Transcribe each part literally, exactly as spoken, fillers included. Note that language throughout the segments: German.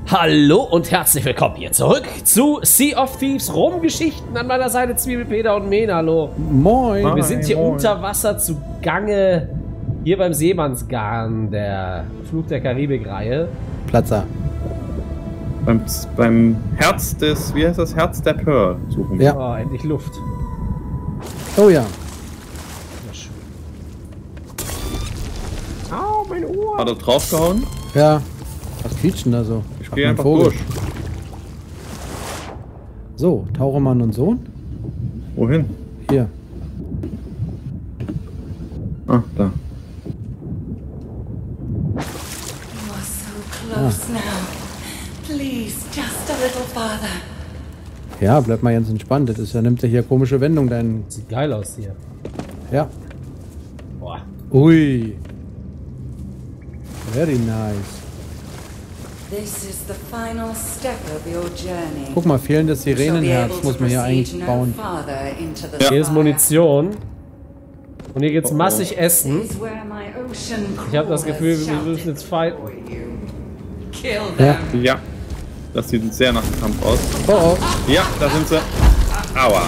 Hallo und herzlich willkommen hier zurück zu Sea of Thieves Rum-Geschichten. An meiner Seite Zwiebelpeter und Men. Hallo. Moin. Wir sind hier moin. unter Wasser zu Gange, hier beim Seemannsgarn der Fluch der Karibik-Reihe. Platzer. Beim, beim Herz des, wie heißt das? Herz der Pearl suchen wir. Ja. Oh, endlich Luft. Oh ja. Ja, schön. Au, mein Ohr. Hat er draufgehauen? Ja. Was quietscht denn da so? Ich Ach, gehe mein einfach Vogel. durch. So, Tauchermann und Sohn. Wohin? Hier. Ah, da. You are so close now. Please, just a little farther. Ja, bleib mal ganz entspannt. Das ist ja, nimmt ja hier komische Wendung, dein. Sieht geil aus hier. Ja. Boah. Ui. Very nice. This is the final step of your journey. Guck mal, fehlendes You shall be Sirenenherz able muss to man hier proceed eigentlich no bauen. farther into the Hier ist fire. Munition. Und hier geht's Oh, oh. massig essen. This is where my ocean Ich habe das Gefühl, wir crawlers müssen jetzt fighten. shouted for you. Kill Ja. them. Ja. Das sieht sehr nach Kampf aus. Oh oh. Ja, da sind sie. Aua.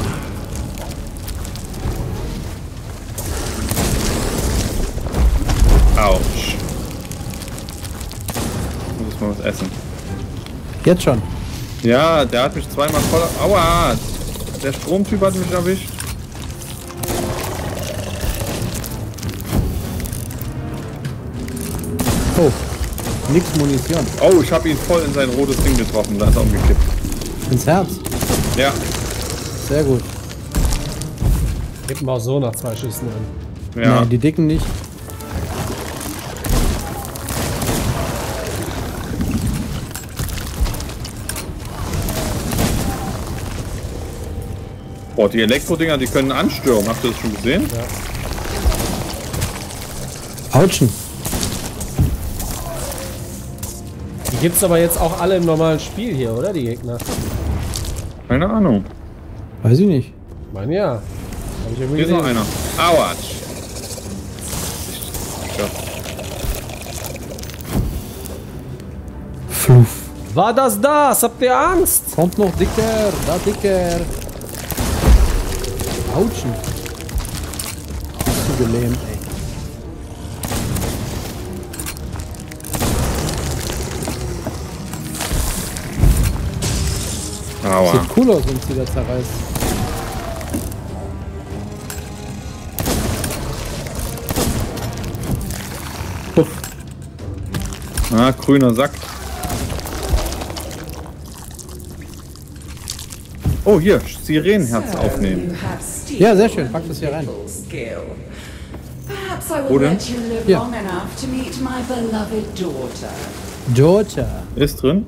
Autsch. Ich muss mal was essen. Jetzt schon. Ja, der hat mich zweimal voll... Aua! Der Stromtyp hat mich erwischt. Oh. Nix Munition. Oh, ich habe ihn voll in sein rotes Ding getroffen. Da ist er umgekippt. Ins Herz. Ja. Sehr gut. Gib mal auch so nach zwei Schüssen an. Ja. Nein, die Dicken nicht. Boah, die Elektrodinger, die können anstürmen. Habt ihr das schon gesehen? Autschen. Die gibt's aber jetzt auch alle im normalen Spiel hier, oder? Die Gegner. Keine Ahnung. Weiß ich nicht. Ich meine ja. Hab ich irgendwie Hier ist noch gesehen. einer. Autsch. Ja. Fluff. War das das? Habt ihr Angst? Kommt noch dicker. Da dicker. Autschen. Bist du gelähmt, ey. Aua. Sieht cool aus, wenn es wieder zerreißt. Ah, grüner Sack. Oh, hier, Sirenenherz aufnehmen. You have steep Ja, sehr schön. Pack das hier rein. skill. Perhaps I Wo will denn? let you live Hier. long enough to meet my beloved daughter. Georgia. Ist drin?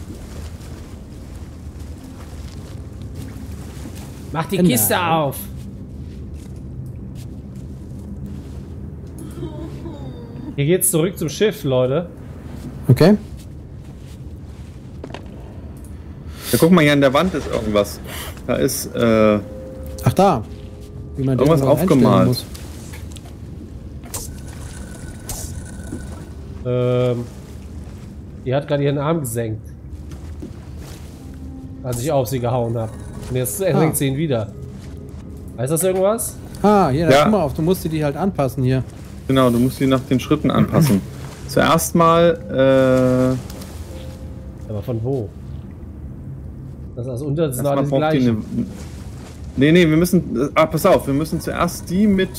Mach die Genau. Kiste auf. Hier geht's zurück zum Schiff, Leute. Okay. Ja, guck mal, hier an der Wand ist irgendwas. Da ist, äh, Ach da. Wie man Irgendwas den einstellen aufgemalt. muss. Ähm, die hat gerade ihren Arm gesenkt. Als ich auf sie gehauen habe. Und jetzt Ah. senkt sie ihn wieder. Weiß das irgendwas? Ah, hier, da Ja. guck mal auf. Du musst dir die halt anpassen hier. genau, du musst die nach den Schritten anpassen. Zuerst mal, Aber von wo? Das ist unter, das äh, sind erstmal alles braucht die gleich. eine... Nee, nee, wir müssen, ah, pass auf, wir müssen zuerst die mit,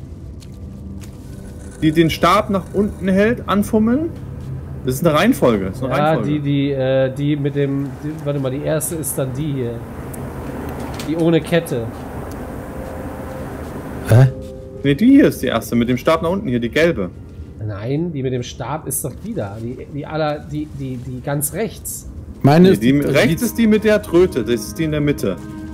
die den Stab nach unten hält, anfummeln. Das ist eine Reihenfolge, das ist eine Ja, Reihenfolge. die, die, äh, die mit dem. Die, warte mal, die erste ist dann die hier. Die ohne Kette. Hä? Nee, die hier ist die erste, mit dem Stab nach unten hier, die gelbe. Nein, die mit dem Stab ist doch die da. Die, die aller, die, die, die ganz rechts. Meine Nee, ist die, die, rechts ist die mit der Tröte, das ist die in der Mitte.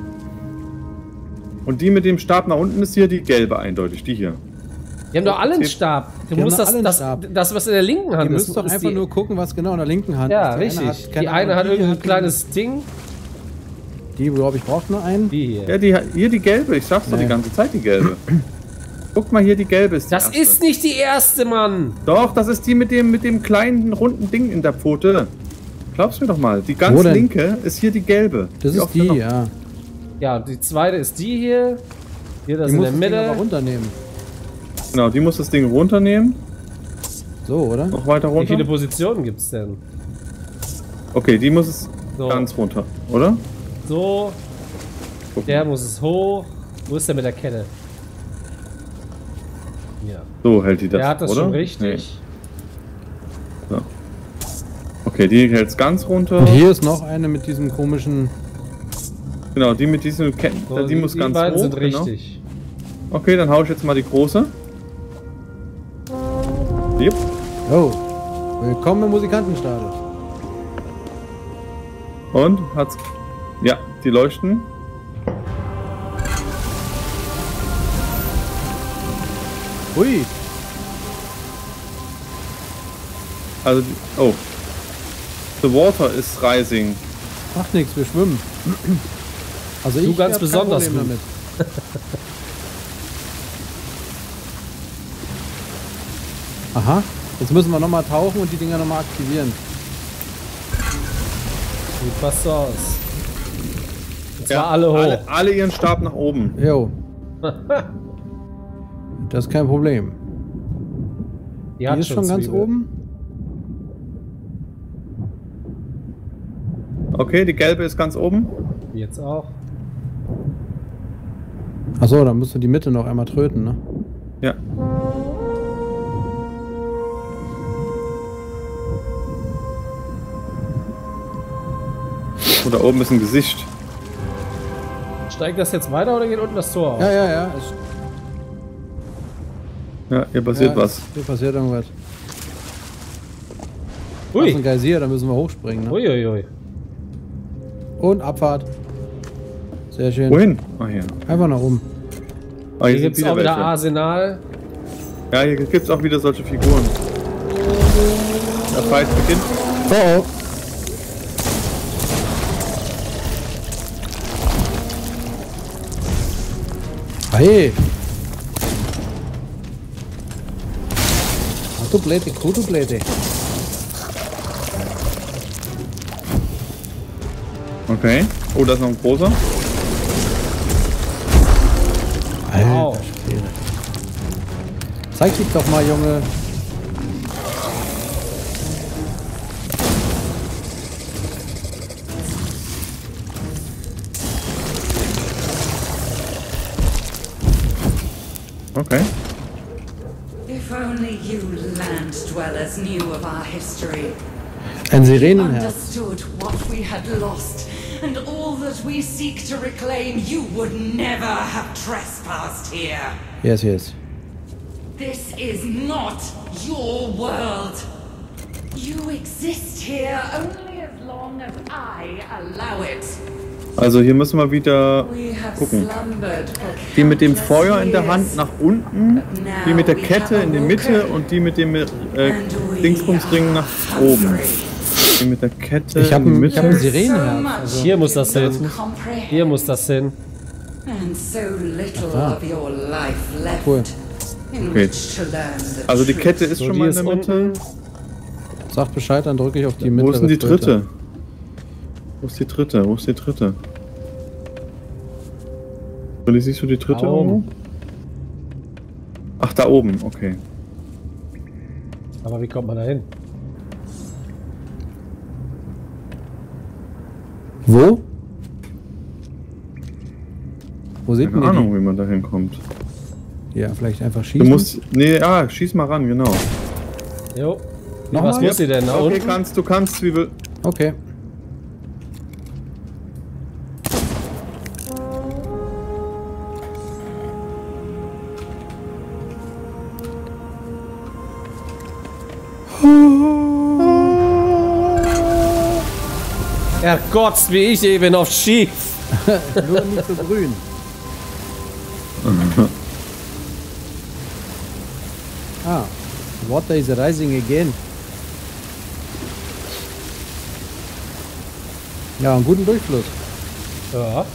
Und die mit dem Stab nach unten ist hier die gelbe eindeutig, die hier. Die haben doch alle einen Die- Stab. Du die musst haben doch das, alle einen das, Stab. das, was in der linken Hand Ihr ist. müsst doch ist einfach die, nur gucken, was genau in der linken Hand Ja, ist. Die richtig. Eine hat, die keine eine Ahnung, hat die irgendein hat- kleines Ding. Die, glaube ich, braucht nur einen. Die hier. Ja, die, hier die gelbe, ich sag's doch Nee. die ganze Zeit, die gelbe. Guck mal hier, die gelbe ist die Das erste. ist nicht die erste, Mann. Doch, das ist die mit dem, mit dem kleinen runden Ding in der Pfote. Glaubst mir doch mal. Die ganz Wo denn? linke ist hier die gelbe. Das ist auf die, der noch- ja. Ja, die zweite ist die hier. Hier, das Die in muss der das Ding aber Mitte. runternehmen. Genau, die muss das Ding runternehmen. So, oder? Noch weiter Wie viele runter. Positionen gibt's denn? Okay, die muss es So. ganz runter, oder? So, Guck der mal. muss es hoch. Wo ist der mit der Kette? Ja. So hält die das, Der hat das oder? schon richtig. Nee. So. Okay, die hält es ganz runter. Und hier ist noch eine mit diesem komischen... Genau, die mit diesen Ketten, So, die, muss die ganz beiden hoch. sind Genau. richtig. Okay, dann hau ich jetzt mal die große. Yep. Oh, willkommen im Musikantenstadel. Und hat's. Ja, die leuchten. Ui, Also, die, oh. The water is rising. macht nichts, wir schwimmen. Also Du ich ganz hab kein besonders Problem gut. damit. Aha, jetzt müssen wir nochmal tauchen und die Dinger nochmal aktivieren. Sieht fast so aus. Und zwar Ja, alle hoch. Alle, alle ihren Stab nach oben. Jo. Das ist kein Problem. Die, Die hat ist schon ganz Zwiebel. oben. Okay, die gelbe ist ganz oben. Jetzt auch. Achso, dann musst du die Mitte noch einmal tröten, ne? Ja. Und da oben ist ein Gesicht. Steigt das jetzt weiter oder geht unten das Tor auf? Ja, ja, ja. Es, Ja, hier passiert ja, was. Hier passiert irgendwas. Das ist ein Ui. Geysir, da müssen wir hochspringen, ne? Uiuiui. Und Abfahrt. Sehr schön. Wohin? Ah, hier. Einfach nach oben. Ah, Hier hier gibt sind es auch wieder wieder welche. Arsenal. Ja, hier gibt es auch wieder solche Figuren. Der Fight beginnt. Oh oh. Hey! Kutublete, Kutublete. Okay. Oh, da ist noch ein großer. Wow. Schwede. Zeig dich doch mal, Junge. Okay. If only you land dwellers knew of our history, Ein Sirenenherz. understood what we had lost, and all that we seek to reclaim, you would never have trespassed here. Yes, yes. This is not your world. You exist here only as long as I allow it. Also hier müssen wir wieder We have gucken. slumbered for Die mit dem countless Feuer in der years. Hand nach unten, die mit der Kette in der Mitte und die mit dem äh, Dingsbumsring nach oben. Die mit der Kette Ich hab in die ein- Mitte. ich hab ein Sirenenherz. Also Hier muss das hin. Hier muss das hin. And so little Ah. of your life left Cool. in Okay. which to learn the Also die truth. Kette ist So, schon die mal in ist der Mitte. unten. Sagt Bescheid, dann drücke ich auf die Mitte. Wo ist denn die dritte? Wo ist die dritte? Wo ist die dritte? Willi, siehst du die dritte Da oben. irgendwo? Ach, da oben, okay. Aber wie kommt man da hin? Wo? Wo sieht Keine man Ahnung, wie man da hinkommt. die? Ja, vielleicht einfach Du schießen. musst. Nee, ja, schieß mal ran, genau. Jo. Nochmal? Was muss sie denn? Da Okay, unten? kannst, du kannst, Zwiebel. Okay. Herrgott, wie ich eben auf schief. Nur nicht so grün. Ah, water is rising again. Ja, einen guten Durchfluss. Ja.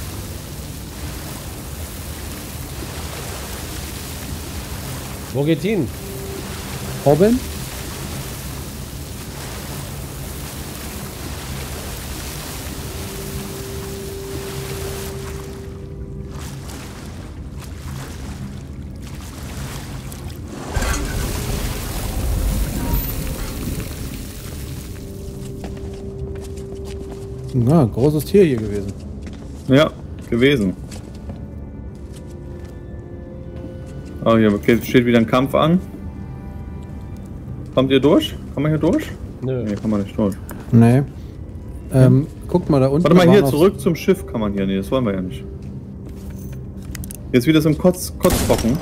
Wo geht hin? Oben? Na, großes Tier hier gewesen. Ja, gewesen. Oh, hier okay, steht wieder ein Kampf an. Kommt ihr durch? Kann man hier durch? Nö. Nee, kann man nicht durch. Nee. Ähm, guckt mal da unten. Warte mal, da hier waren zurück zum Schiff kann man hier. Nee, das wollen wir ja nicht. Jetzt wieder so ein Kotz, Kotzbrocken.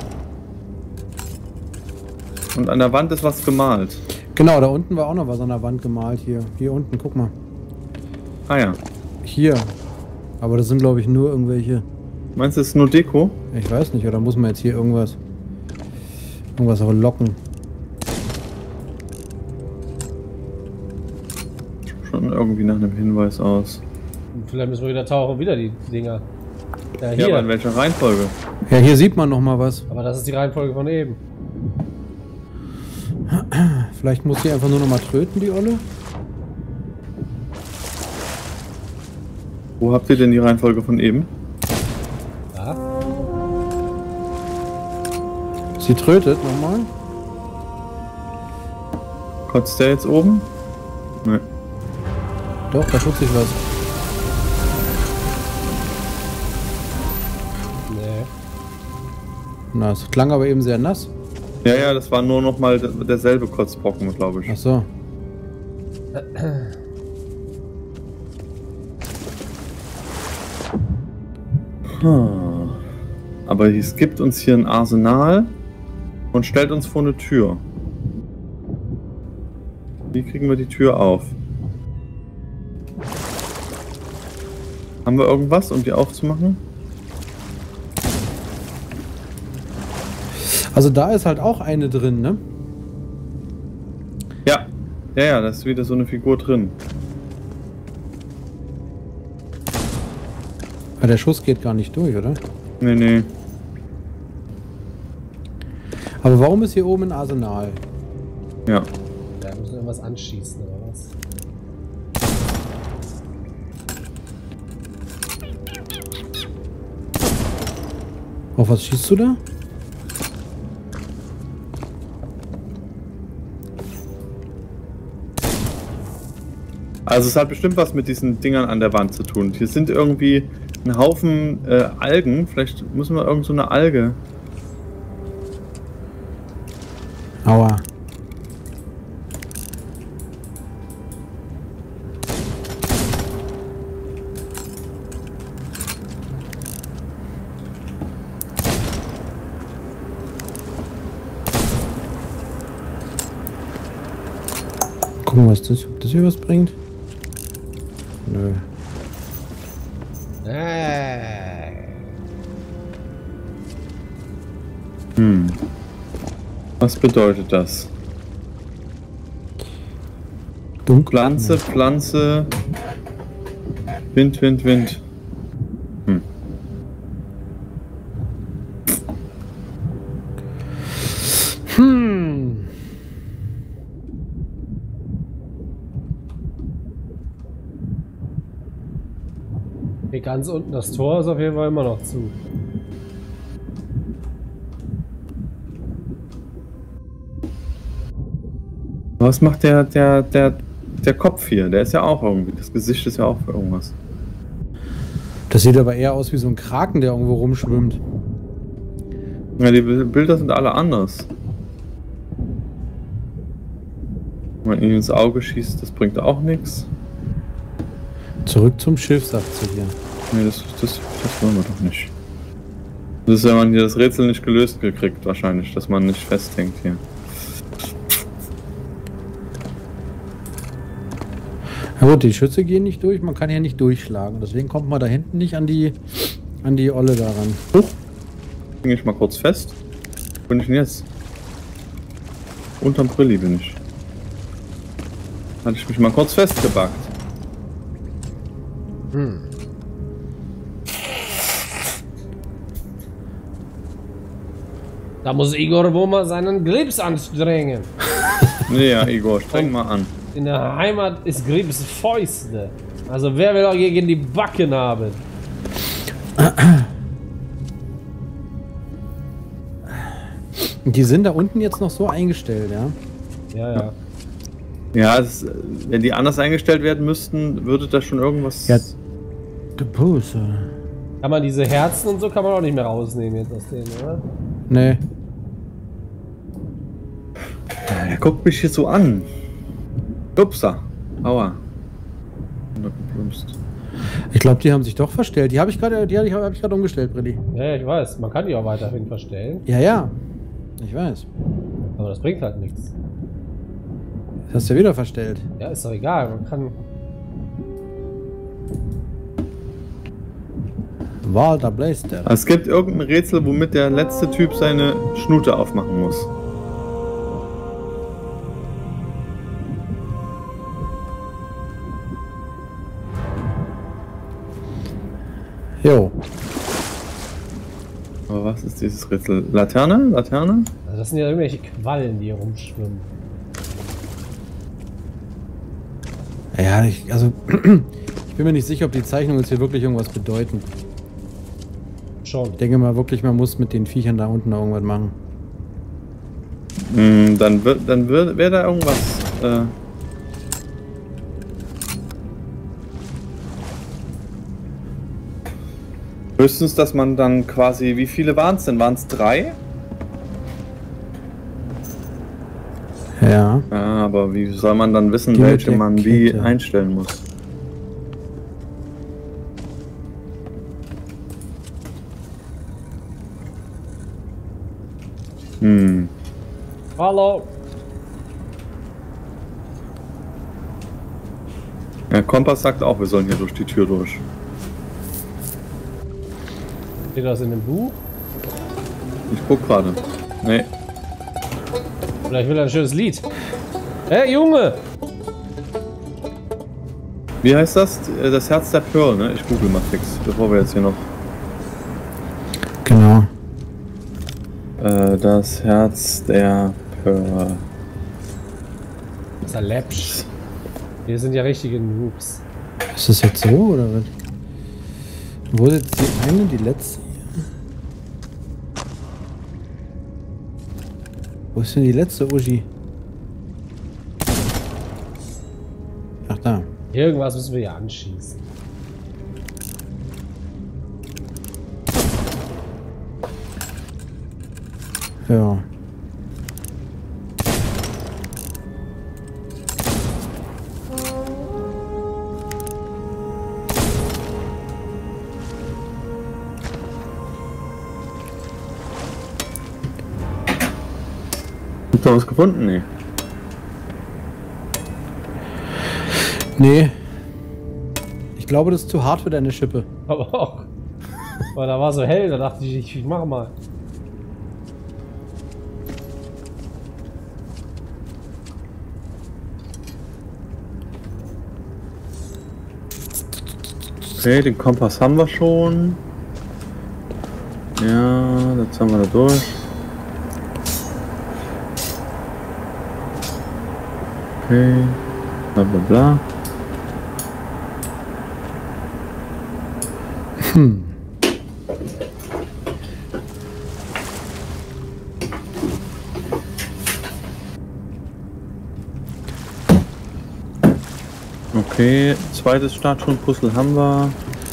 Und an der Wand ist was gemalt. noch- Genau, da unten war auch noch was an der Wand gemalt hier. Hier unten, guck mal. Ah ja. Hier. Aber das sind glaube ich nur irgendwelche. Meinst du, das ist nur Deko? Ich weiß nicht, oder muss man jetzt hier irgendwas. Irgendwas auch locken? Schon irgendwie nach einem Hinweis aus. Vielleicht müssen wir wieder tauchen, wieder die Dinger. Ja, Ja, hier. aber in welcher Reihenfolge? Ja, hier sieht man noch mal was. Aber das ist die Reihenfolge von eben. Vielleicht muss sie einfach nur noch mal tröten, die Olle. Wo habt ihr denn die Reihenfolge von eben? Ja. Sie trötet nochmal. Kotzt der jetzt oben? Nee. Doch, da tut sich was. Nee. Na, es klang aber eben sehr nass. Ja, ja, das war nur noch mal derselbe Kotzbrocken, glaube ich. Ach so. Hm. Aber es gibt uns hier ein Arsenal und stellt uns vor eine Tür. Wie kriegen wir die Tür auf? Haben wir irgendwas, um die aufzumachen? Also da ist halt auch eine drin, ne? Ja. Ja, ja, da ist wieder so eine Figur drin. Aber der Schuss geht gar nicht durch, oder? Nee, nee. Aber warum ist hier oben ein Arsenal? Ja. Da müssen wir irgendwas anschießen, oder was? Auf was schießt du da? Also es hat bestimmt was mit diesen Dingern an der Wand zu tun. Hier sind irgendwie ein Haufen äh, Algen. Vielleicht müssen wir irgend so eine Alge. Aua. Gucken, was das, ob das hier was bringt. Nö. Äh. Hm. Was bedeutet das? Dunkel. Pflanze, Pflanze. Wind, Wind, Wind. Hm. Hm. Hier ganz unten das Tor ist auf jeden Fall immer noch zu. Was macht der, der, der, der Kopf hier? Der ist ja auch irgendwie. Das Gesicht ist ja auch für irgendwas. Das sieht aber eher aus wie so ein Kraken, der irgendwo rumschwimmt. Ja, die Bilder sind alle anders. Wenn man ihn ins Auge schießt, das bringt auch nichts. Zurück zum Schiff, sagt sie hier. Nee, das, das, das wollen wir doch nicht. Das ist, wenn man hier das Rätsel nicht gelöst gekriegt, wahrscheinlich, dass man nicht festhängt hier. Na gut, die Schütze gehen nicht durch, man kann hier nicht durchschlagen. Deswegen kommt man da hinten nicht an die an die Olle daran. Huch! Ging ich mal kurz fest. Wo bin ich denn jetzt? Unterm Brilli bin ich. Hatte ich mich mal kurz festgebackt. Hm. Da muss Igor wohl mal seinen Grips anstrengen. Nee, ja, Igor, streng mal an. In der Heimat ist Grips Fäuste. Also wer will auch gegen die Backen haben? Die sind da unten jetzt noch so eingestellt, ja? Ja, ja. Ja, das, wenn die anders eingestellt werden müssten, würde da schon irgendwas... Ja. Du Buße. Kann man diese Herzen und so kann man auch nicht mehr rausnehmen jetzt aus denen, oder? Nee. Er guckt mich hier so an. Upsa. Aua. Ich glaube, die haben sich doch verstellt. Die habe ich gerade die hab ich, hab ich gerade umgestellt, Brilli. Ja, ich weiß. Man kann die auch weiterhin verstellen. Ja, ja. Ich weiß. Aber das bringt halt nichts. Das hast du ja wieder verstellt. Ja, ist doch egal. Man kann... Walter Blaster. Es gibt irgendein Rätsel, womit der letzte Typ seine Schnute aufmachen muss. Jo. Aber was ist dieses Rätsel? Laterne? Laterne? Also das sind ja irgendwelche Quallen, die hier rumschwimmen. Ja, ich, also ich bin mir nicht sicher, ob die Zeichnungen jetzt hier wirklich irgendwas bedeuten. Schon. Ich denke mal wirklich, man muss mit den Viechern da unten noch irgendwas machen. Mm, dann wird, dann wird, wäre da irgendwas. Äh Höchstens, dass man dann quasi, wie viele waren es denn? Waren es drei? Ja. Ja, aber wie soll man dann wissen, Die mit welche der man wie Kette. einstellen muss? Hm. Hallo. Der Kompass sagt auch, wir sollen hier durch die Tür durch. Steht das in dem Buch? Ich guck gerade. Nee. Vielleicht will er ein schönes Lied. Hey, Junge! Wie heißt das? Das Herz der Pearl, ne? Ich google mal fix, bevor wir jetzt hier noch... Genau. Äh, das Herz der Pearl. Das ist ein Läppsch. Wir sind ja richtige Noobs. Ist das jetzt so oder was? Wo ist jetzt die eine, die letzte hier? Wo ist denn die letzte Uschi? Ach da. Irgendwas müssen wir ja anschießen. Ja. Habt ihr was gefunden? Nee. Nee. Ich glaube, das ist zu hart für deine Schippe. Aber auch. Weil da war so hell, da dachte ich, ich, ich mach mal. Okay, den Kompass haben wir schon. Ja, jetzt haben wir da durch. Okay, bla bla bla. Hm. Okay, zweites Statuen-Puzzle haben wir.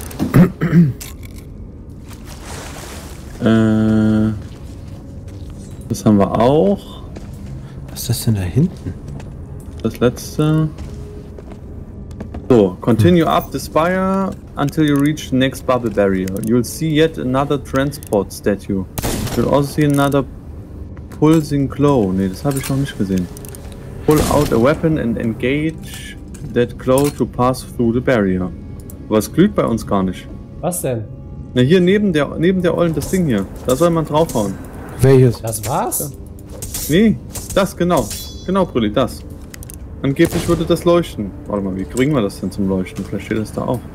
äh, das haben wir auch. Was ist das denn da hinten? Das letzte. So, continue up the spire until you reach the next bubble barrier. You'll see yet another transport statue. You'll also see another pulsing glow. Ne, das habe ich noch nicht gesehen. Pull out a weapon and engage that glow to pass through the barrier. Was glüht bei uns gar nicht. Was denn? Na, hier neben der neben der Ollen das Ding hier. Da soll man draufhauen. Welches? Das war's? Nee, das genau. Genau, Brülli, das. Angeblich würde das leuchten. Warte mal, wie kriegen wir das denn zum Leuchten? Vielleicht steht das da auch.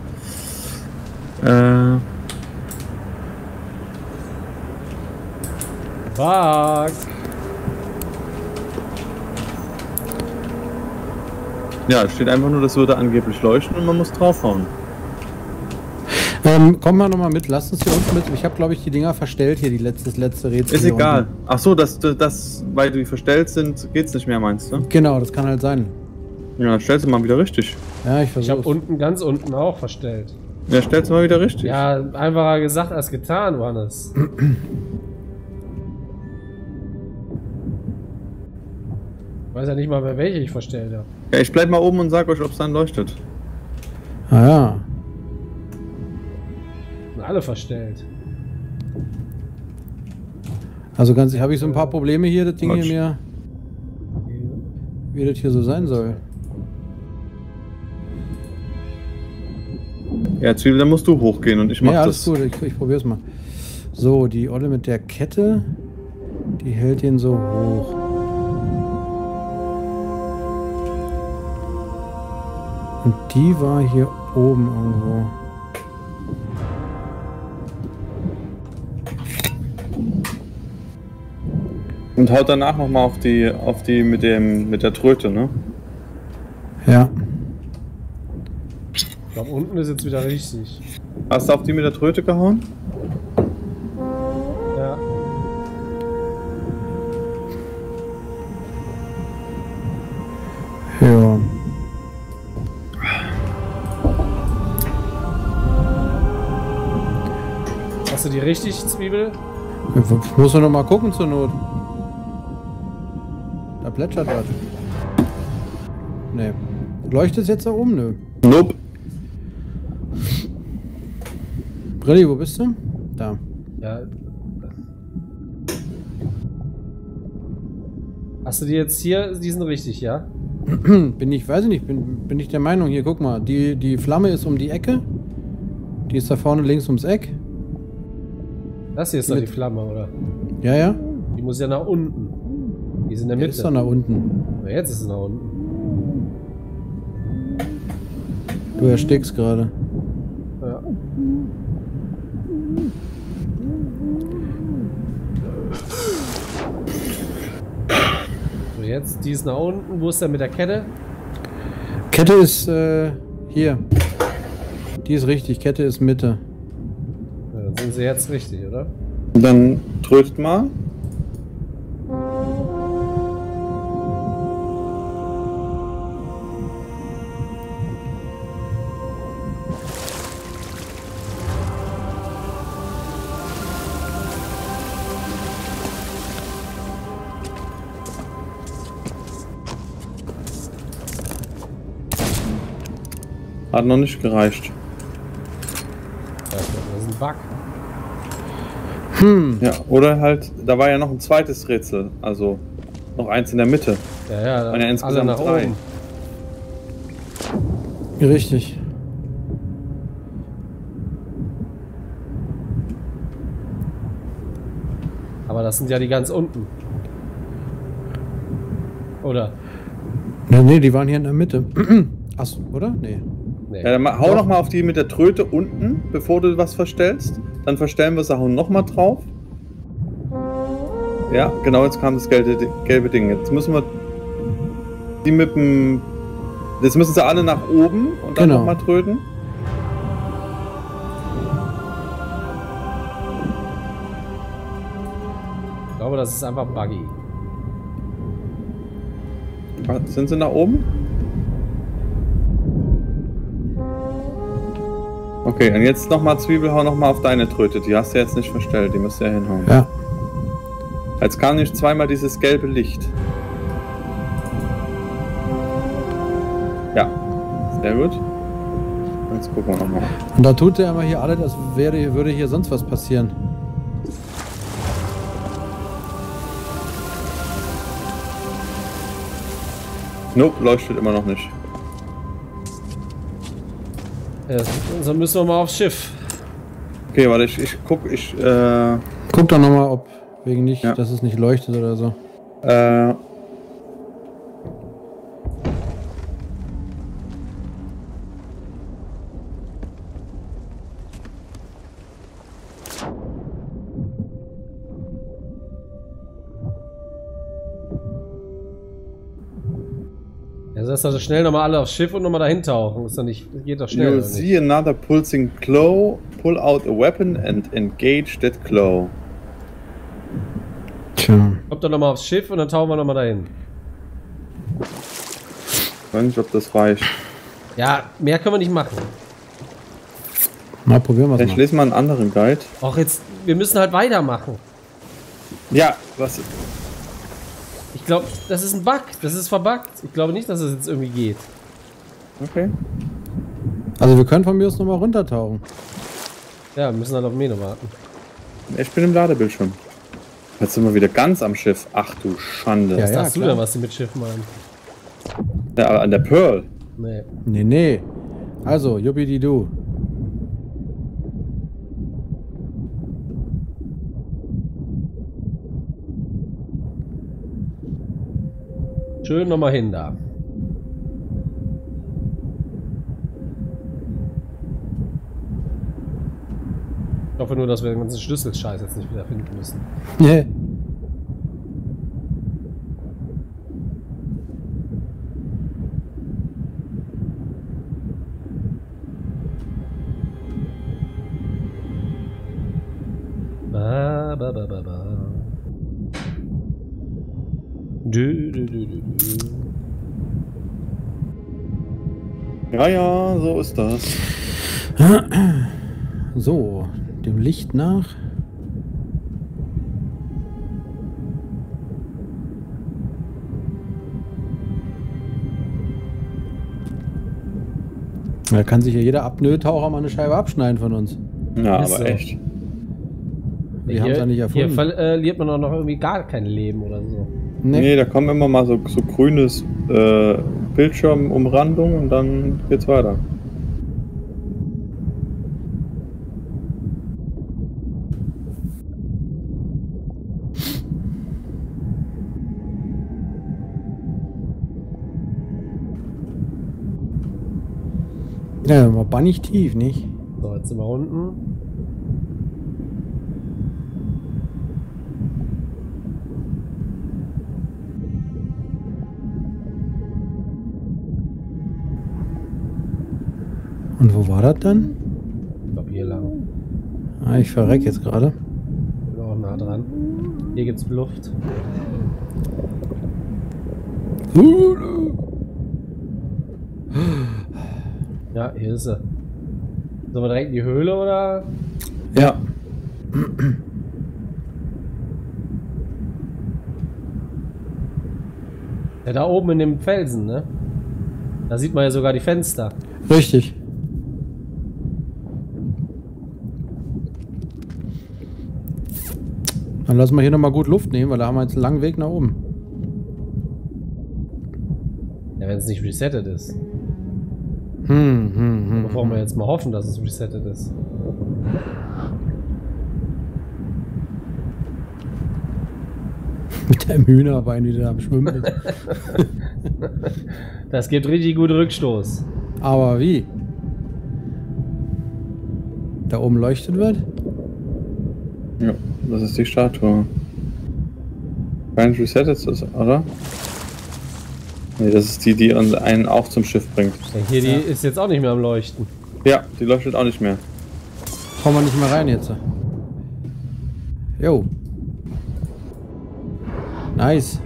Äh. Fuck. Ja, es steht einfach nur, das würde angeblich leuchten und man muss draufhauen. Ähm, komm mal nochmal mit, lass uns hier unten mit. Ich habe, glaube ich, die Dinger verstellt hier, die letzte, das letzte Rätsel. Ist hier egal. unten. Ach so, das, das, weil die verstellt sind, geht's nicht mehr, meinst du? Genau, das kann halt sein. Ja, stellst du mal wieder richtig. Ja, ich Ich habe versuch's. unten, ganz unten auch verstellt. Ja, stellst du mal wieder richtig. Ja, einfacher gesagt als getan, Johannes. Ich weiß ja nicht mal, bei welche ich verstellt habe. Ja, ich bleib mal oben und sag euch, ob es dann leuchtet. Ah ja. Sind alle verstellt. Also ganz, habe ich so ein paar Probleme hier, das Ding Quatsch. hier mir, wie das hier so sein soll. Ja, Zwiebel, dann musst du hochgehen und ich mach Ja, alles das. gut, ich, ich probier's mal. So, die Olle mit der Kette, die hält den so hoch. Und die war hier oben irgendwo. Und haut danach nochmal auf die, auf die mit dem, mit der Tröte, ne? Ja. Ich glaube, unten ist jetzt wieder richtig. Hast du auf die mit der Tröte gehauen? Ja. Ja. Hast du die richtig, Zwiebel? Ich muss doch noch mal gucken zur Not. Da plätschert was. Nee. Leuchtet es jetzt da oben? Nö. Nope. Brilli, wo bist du? Da. Ja. Hast du die jetzt hier? Die sind richtig, ja? Bin ich, weiß ich nicht, bin, bin ich der Meinung, hier guck mal, die, die Flamme ist um die Ecke. Die ist da vorne links ums Eck. Das hier ist doch Mit- die Flamme, oder? Ja, ja. Die muss ja nach unten. Die ist in der Die Mitte. ist doch nach unten. Na, jetzt ist es nach unten. Du erstickst gerade. Ja. So, jetzt, die ist nach unten. Wo ist der mit der Kette? Kette ist äh, hier. Die ist richtig, Kette ist Mitte. Ja, dann sind sie jetzt richtig, oder? Und dann trötet mal. Hat noch nicht gereicht. Ja, das ist ein Bug. Hm. Ja, oder halt, da war ja noch ein zweites Rätsel, also noch eins in der Mitte. Ja, ja, Waren ja alle insgesamt nach drei. oben. Richtig. Aber das sind ja die ganz unten. Oder? Nee, nee, die waren hier in der Mitte. Achso, oder? Nee. Nee. Ja, dann ma- hau noch mal auf die mit der Tröte unten, bevor du was verstellst. Dann verstellen wir sie, hauen noch mal drauf. Ja, genau, jetzt kam das gelbe, gelbe Ding. Jetzt müssen wir die mit dem... Jetzt müssen sie alle nach oben und dann Genau. noch mal tröten. Ich glaube, das ist einfach buggy. Sind sie nach oben? Okay, und jetzt noch mal Zwiebel, hau noch mal auf deine Tröte. Die hast du jetzt nicht verstellt, die musst du ja hinhauen. Ja. Jetzt kam nicht zweimal dieses gelbe Licht. Ja, sehr gut. Jetzt gucken wir nochmal. Und da tut er immer hier alles, als wäre, würde hier sonst was passieren. Nope, leuchtet immer noch nicht. Ja, dann müssen wir mal aufs Schiff. Okay, warte, ich, ich guck, ich, äh, Guck doch nochmal, ob wegen nicht, Ja. dass es nicht leuchtet oder so. äh, Ja, das heißt also schnell nochmal alle aufs Schiff und nochmal dahin tauchen. Ist doch nicht, geht doch schnell. you'll oder nicht? see another pulsing glow, pull out a weapon and engage that glow. Tja. Kommt doch nochmal aufs Schiff und dann tauchen wir nochmal dahin. weiß nicht, ob das reicht. Ja, mehr können wir nicht machen. Mal probieren wir es Ich mal. lese mal einen anderen Guide. Auch jetzt, wir müssen halt weitermachen. Ja, was? Ich glaube, das ist ein Bug. Das ist verbuggt. Ich glaube nicht, dass es jetzt irgendwie geht. Okay. Also wir können von mir aus nochmal runtertauchen. Ja, wir müssen halt auf Mene warten. Ich bin im Ladebildschirm. Jetzt sind wir wieder ganz am Schiff. Ach du Schande. Ja, Was ja, sagst du klar. denn, was die mit Schiff meinen? Ja, an der Pearl. Nee. Nee, nee. Also, Juppidi-Du. Schön nochmal hin da. Ich hoffe nur, dass wir den ganzen Schlüsselscheiß jetzt nicht wieder finden müssen. Nee. Ba, ba, ba, ba, ba. Dü, dü, dü, dü, dü. Ja, ja, so ist das. So, dem Licht nach. Da kann sich ja jeder Apnoe-Taucher mal eine Scheibe abschneiden von uns. Ja, Ist aber so. echt. Wir haben es ja nicht Hier erfunden. verliert man auch noch irgendwie gar kein Leben oder so. Nee. Nee, da kommen immer mal so, so grünes äh, Bildschirmumrandung und dann geht's weiter. Ja, war bannig tief, nicht? So, jetzt sind wir unten. Und wo war das dann? Ich glaube hier lang. Ah, ich verreck jetzt gerade. Bin auch nah dran. Hier gibt's Luft. Ja, hier ist sie. Sollen wir direkt in die Höhle oder? Ja. Ja, da oben in dem Felsen, ne? Da sieht man ja sogar die Fenster. Richtig. Dann lassen wir hier nochmal gut Luft nehmen, weil da haben wir jetzt einen langen Weg nach oben. Ja, wenn es nicht resettet ist. Hm, hm, hm. Bevor wir jetzt mal hoffen, dass es resettet ist. Mit deinem Hühnerbein, wie du da am Schwimmen bist. Das gibt richtig gut Rückstoß. Aber wie? Da oben leuchtet wird? Ja, das ist die Statue. Kein resettet ist, oder? Nee, das ist die, die einen auch zum Schiff bringt. Ich denke, hier, die Ja. ist jetzt auch nicht mehr am Leuchten. Ja, die leuchtet auch nicht mehr. Kommen wir nicht mehr rein jetzt. Jo. Nice.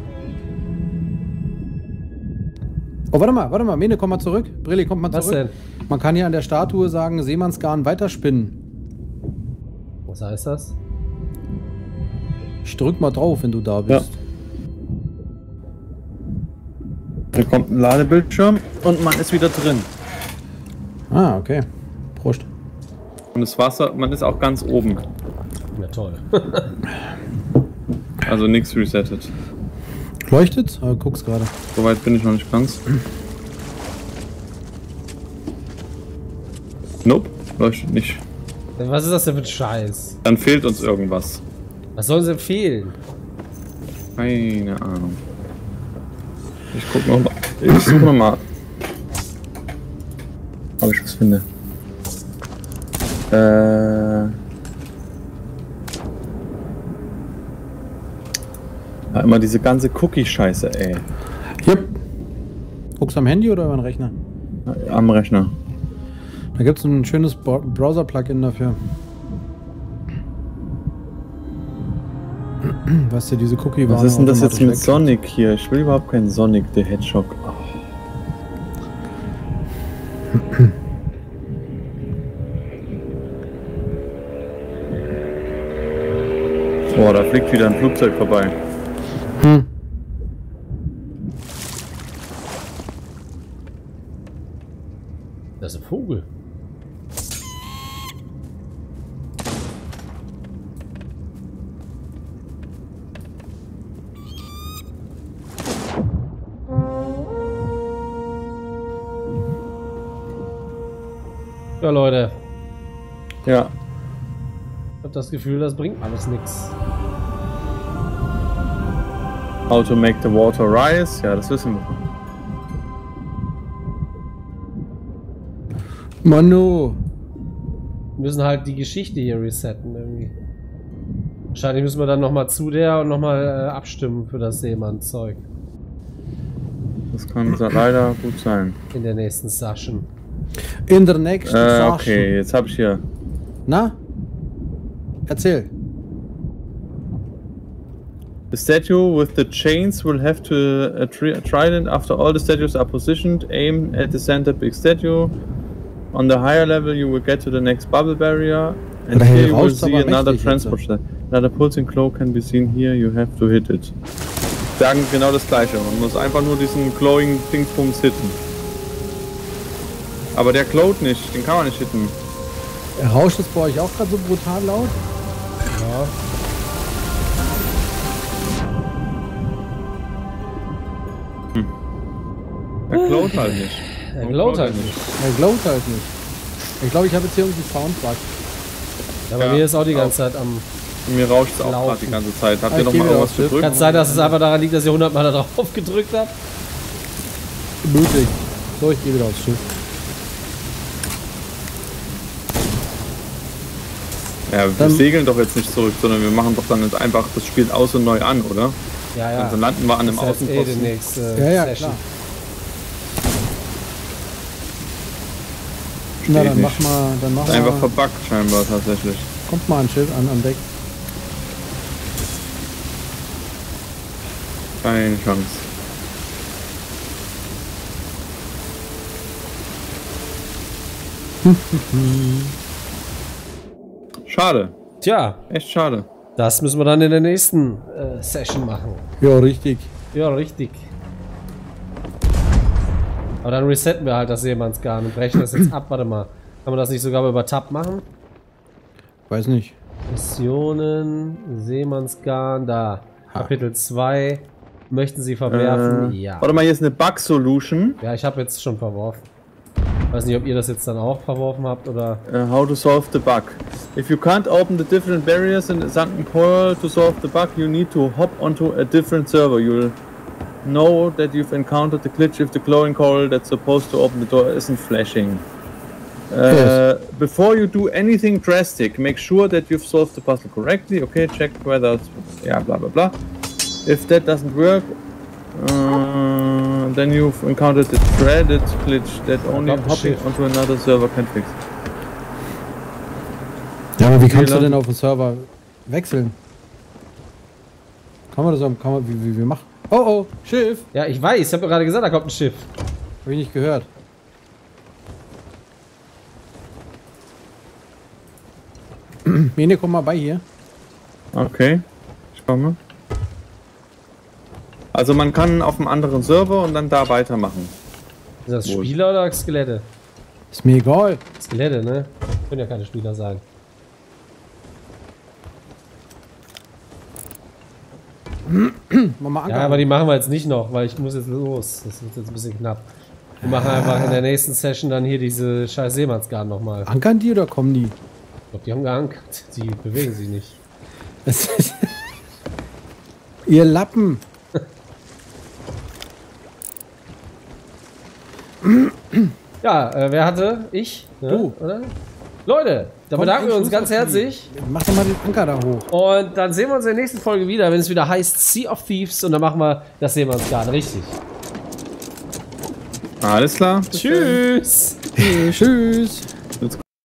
Oh, warte mal, warte mal. Mene, komm mal zurück. Brilli, kommt mal Was zurück. denn? Man kann hier an der Statue sagen, Seemannsgarn weiterspinnen. Was heißt das? Ich drück mal drauf, wenn du da bist. Hier kommt ein Ladebildschirm und man ist wieder drin. Ah, okay. Prost. Und das Wasser, man ist auch ganz oben. Ja, toll. Also nichts resettet. Leuchtet's? Ah, guck's gerade. Soweit bin ich noch nicht ganz. Nope, leuchtet nicht. Was ist das denn für ein Scheiß? Dann fehlt uns irgendwas. Was soll uns denn fehlen? Keine Ahnung. Ich guck noch mal. Ich suche noch mal. Ob ich was finde. Äh. Ja, immer diese ganze Cookie-Scheiße, ey. Yep. Guckst du am Handy oder über den Rechner? Am Rechner. Da gibt's ein schönes Bra- Browser-Plugin dafür. Was dir diese Cookie Was ist denn das jetzt mit Sonic hier? Ich will überhaupt keinen Sonic the Hedgehog. Oh. Boah, da fliegt wieder ein Flugzeug vorbei. Hm. Das ist ein Vogel. Ja, Leute. Ja. Ich habe das Gefühl, das bringt alles nichts. How to make the water rise? Ja, das wissen wir. Manu. Wir müssen halt die Geschichte hier resetten irgendwie. Wahrscheinlich müssen wir dann nochmal zu der und nochmal äh, abstimmen für das Seemann-Zeug. Das kann leider gut sein. In der nächsten Session. In der nächsten Äh, Session. okay, jetzt habe ich hier. Na? Erzähl. The statue with the chains will have to a tri trident after all the statues are positioned. Aim at the center big statue. On the higher level you will get to the next bubble barrier. And Oder here you will rauscht's see aber another mächtig transport jetzt. station. Another pulsing glow can be seen here. You have to hit it. Sagen genau das gleiche. Man muss einfach nur diesen glowing Dingsbums hitten. Aber der glowt nicht. Den kann man nicht hitten. Rauscht es bei euch auch gerade so brutal laut? Ja. Der glowt halt nicht. Er glowt halt nicht. Er glowt halt nicht. Ich glaube, ich habe jetzt hier irgendwie Soundbug. Ja, bei Ja, mir ist auch die auch. ganze Zeit am... Mir rauscht es auch Laufen. gerade die ganze Zeit. Habt Ah, ihr ich noch geh mal wieder irgendwas aufs Schiff. gedrückt? Kann es sein, dass es einfach daran liegt, dass ich hundert Mal da drauf gedrückt habe? Möglich. So, ich gehe wieder aufs Schiff. Ja, wir Dann- segeln doch jetzt nicht zurück, sondern wir machen doch dann jetzt einfach das Spiel aus und neu an, oder? Ja, ja. Dann landen wir an einem Das ist jetzt eh Außenposten. demnächst, äh, Ja, ja, Session. klar. Na, dann nicht. mach mal, dann mach Ist einfach mal, verbuggt scheinbar tatsächlich. kommt mal an Schiff, an, an Deck. Keine Chance. Schade. Tja, Echt schade. das müssen wir dann in der nächsten äh, Session machen. Ja, richtig. Ja, richtig. Aber dann resetten wir halt das Seemannsgarn und brechen das jetzt ab. Warte mal. Kann man das nicht sogar über Tab machen? Weiß nicht. Missionen, Seemannsgarn, da. Kapitel zwei. Möchten Sie verwerfen? Äh, ja. Warte mal, hier ist eine Bug-Solution. Ja, ich habe jetzt schon verworfen. Weiß nicht, ob ihr das jetzt dann auch verworfen habt oder... Uh, how to solve the bug. If you can't open the different barriers in the sunken coral to solve the bug, you need to hop onto a different server. You'll know that you've encountered the glitch if the glowing coral that's supposed to open the door isn't flashing. Uh, Yes. Before you do anything drastic, make sure that you've solved the puzzle correctly. Okay, check whether it's... Yeah, blah blah blah. If that doesn't work, uh, then you've encountered the dreaded glitch that only Gott, hopping shit. onto another server can fix. Ja, aber wie kannst du Fehler. denn auf den Server wechseln? Kann man das, kann man, wie, wie, wie machen? Oh, oh, Schiff. Ja, ich weiß. Ich habe gerade gesagt, da kommt ein Schiff. Hab ich nicht gehört. Mene, komm mal bei hier. Okay, ich komme. Also man kann auf einem anderen Server und dann da weitermachen. Sind das Wohl. Spieler oder Skelette? Ist mir egal. Skelette, ne? Können ja keine Spieler sein. Mach mal Anker. Ja, aber die machen wir jetzt nicht noch, weil ich muss jetzt los. Das wird jetzt ein bisschen knapp. Wir machen einfach in der nächsten Session dann hier diese scheiß Seemannsgarn nochmal. Ankern die oder kommen die? Ich glaube, die haben geankert. Die bewegen sich nicht. Das ist ihr Lappen. Ja, äh, wer hatte? Ich? Ne? Du. Oder? Leute, da Komm, bedanken wir uns Schluss ganz auf die. herzlich. Mach doch mal den Anker da hoch. Und dann sehen wir uns in der nächsten Folge wieder, wenn es wieder heißt Sea of Thieves. Und dann machen wir das Seemannsgarn richtig. Alles klar. Tschüss. Tschüss.